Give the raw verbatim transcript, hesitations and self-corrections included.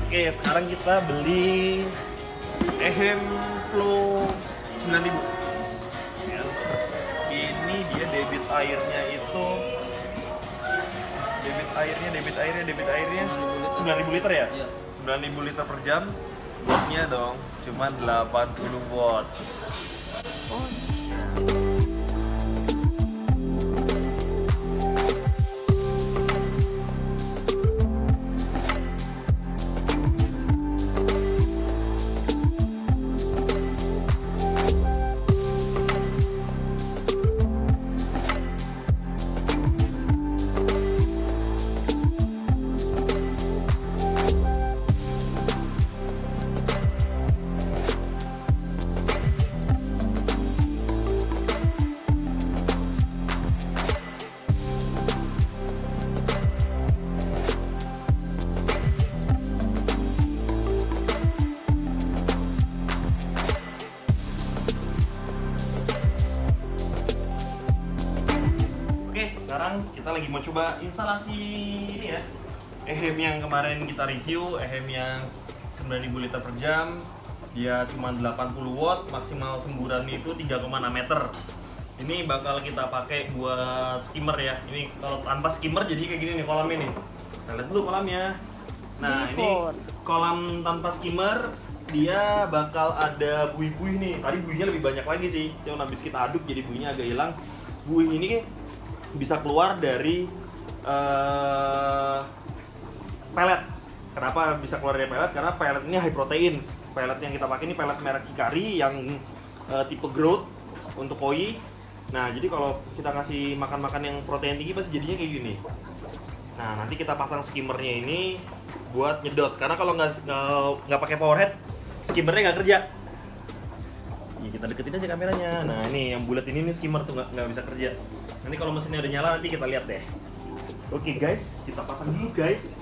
Oke, sekarang kita beli Ehem Flow sembilan ribu. Ya. Ini dia debit airnya itu debit airnya, debit airnya, debit airnya sembilan ribu liter ya? Iya. sembilan ribu liter per jam. Wattnya dong, cuma delapan puluh watt. Oh. Sekarang kita lagi mau coba instalasi ini ya, Ehem yang kemarin kita review, Ehem yang sembilan ribu liter per jam. Dia cuma delapan puluh watt, maksimal semburannya itu tiga koma enam meter. Ini bakal kita pakai buat skimmer ya. Ini kalau tanpa skimmer jadi kayak gini nih kolamnya nih. Kita lihat dulu kolamnya. Nah, ini kolam tanpa skimmer, dia bakal ada buih-buih nih. Tadi buihnya lebih banyak lagi sih, cuma habis kita aduk jadi buihnya agak hilang. Buih ini bisa keluar dari uh, pelet. Kenapa bisa keluar dari pelet? Karena pelet ini high protein. Pelet yang kita pakai ini pelet merek Hikari yang uh, tipe growth untuk koi. Nah, jadi kalau kita kasih makan-makan yang protein tinggi pasti jadinya kayak gini. Nah, nanti kita pasang skimmernya ini buat nyedot. Karena kalau nggak nggak pakai power head, skimmernya nggak kerja. Ya, kita deketin aja kameranya. Nah, ini yang bulat ini nih skimmer tuh nggak nggak bisa kerja. Nanti kalau mesinnya udah nyala nanti kita lihat deh. Oke guys, kita pasang dulu guys.